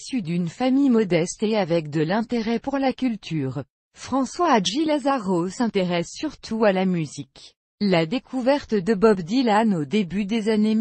issu d'une famille modeste et avec de l'intérêt pour la culture. François Hadji Lazaro s'intéresse surtout à la musique. La découverte de Bob Dylan au début des années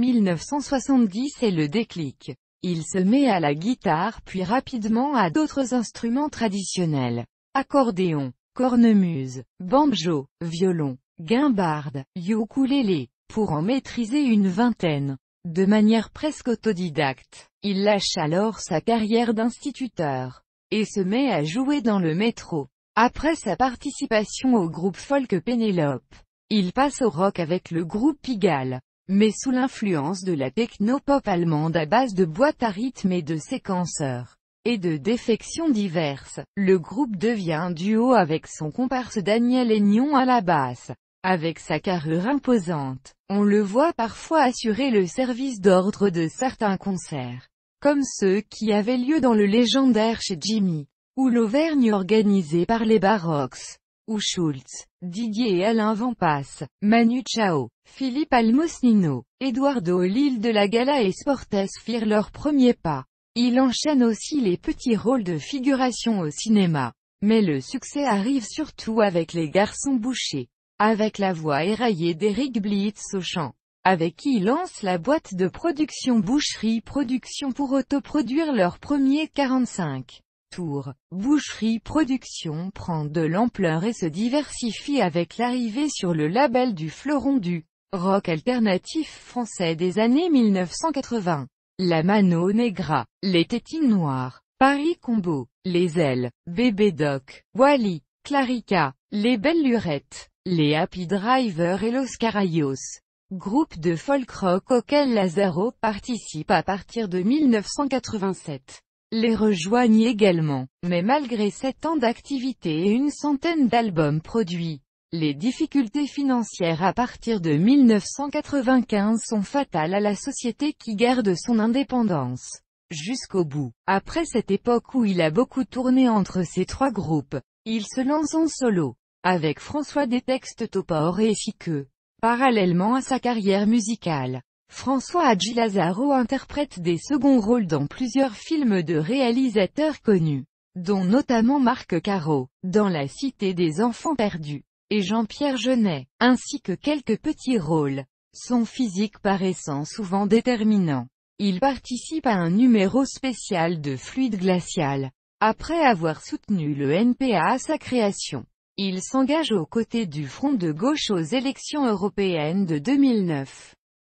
1970 est le déclic. Il se met à la guitare puis rapidement à d'autres instruments traditionnels. Accordéon, cornemuse, banjo, violon, guimbarde, ukulélé, pour en maîtriser une vingtaine. De manière presque autodidacte, il lâche alors sa carrière d'instituteur, et se met à jouer dans le métro. Après sa participation au groupe folk Pénélope, il passe au rock avec le groupe Pigalle. Mais sous l'influence de la techno-pop allemande à base de boîtes à rythme et de séquenceurs, et de défections diverses, le groupe devient un duo avec son comparse Daniel Aignon à la basse. Avec sa carrure imposante, on le voit parfois assurer le service d'ordre de certains concerts, comme ceux qui avaient lieu dans le légendaire Chez Jimmy, ou l'Auvergne organisée par les Baroques, où Schultz, Didier et Alain Vampas, Manu Chao, Philippe Almosnino, Eduardo Lille de la Gala et Sportes firent leurs premiers pas. Il enchaîne aussi les petits rôles de figuration au cinéma. Mais le succès arrive surtout avec Les Garçons Bouchés, avec la voix éraillée d'Éric Blitz au chant, avec qui il lance la boîte de production Boucherie Productions pour autoproduire leur premier 45 tours. Boucherie Productions prend de l'ampleur et se diversifie avec l'arrivée sur le label du fleuron du rock alternatif français des années 1980. La Mano Negra, Les Tétines Noires, Paris Combo, Les Ailes, Bébé Doc, Wally, Clarica, Les Belles Lurettes, les Happy Drivers et Los Carayos. Groupe de folk rock auquel Lazaro participe à partir de 1987. Les rejoignent également, mais malgré 7 ans d'activité et une centaine d'albums produits, les difficultés financières à partir de 1995 sont fatales à la société qui garde son indépendance jusqu'au bout. Après cette époque où il a beaucoup tourné entre ces 3 groupes, il se lance en solo, avec François des Textes Topor et Sique. Parallèlement à sa carrière musicale, François Hadji Lazaro interprète des seconds rôles dans plusieurs films de réalisateurs connus, dont notamment Marc Caro, dans La Cité des Enfants Perdus, et Jean-Pierre Jeunet, ainsi que quelques petits rôles. Son physique paraissant souvent déterminant, il participe à un numéro spécial de Fluide Glacial. Après avoir soutenu le NPA à sa création, il s'engage aux côtés du Front de gauche aux élections européennes de 2009.